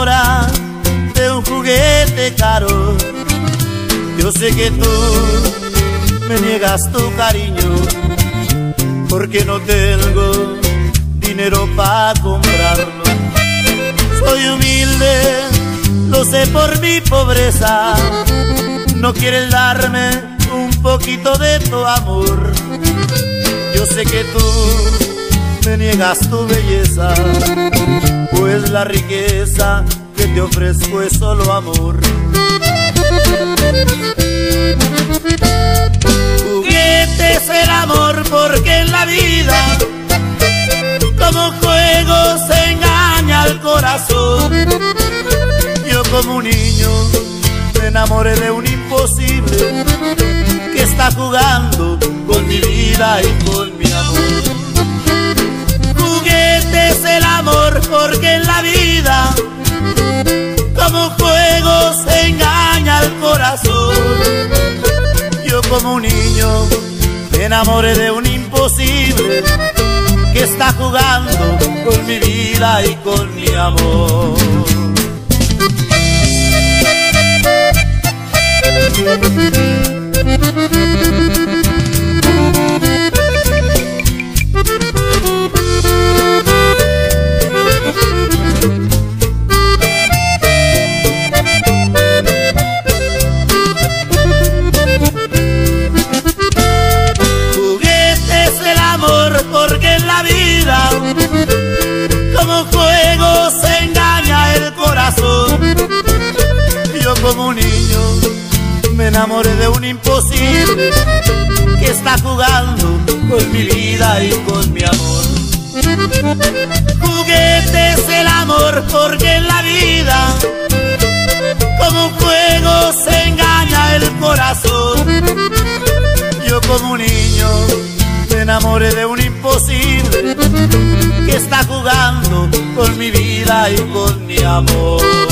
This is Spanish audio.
enamora de un juguete caro. Yo sé que tú me niegas tu cariño porque no tengo dinero para comprarlo. Soy humilde, lo sé por mi pobreza. No quieres darme un poquito de tu amor. Yo sé que tú me niegas tu belleza, pues la riqueza que te ofrezco es solo amor. Juguete es el amor, porque en la vida como juego se engaña al corazón. Yo como un niño me enamoré de un imposible que está jugando con mi vida y con mi amor. Juguete es el amor, porque en la vida como juego se engaña al corazón. Yo como un niño me enamoré de un imposible que está jugando con mi vida y con mi amor. Juguete es el amor, porque en la vida como juego se engaña el corazón. Yo como un niño me enamoré de un imposible que está jugando con mi vida y con mi amor. Juguete es el amor, porque en la vida como un juego se engaña el corazón. Yo como un niño me enamoré de un imposible que está jugando con mi vida y con mi amor.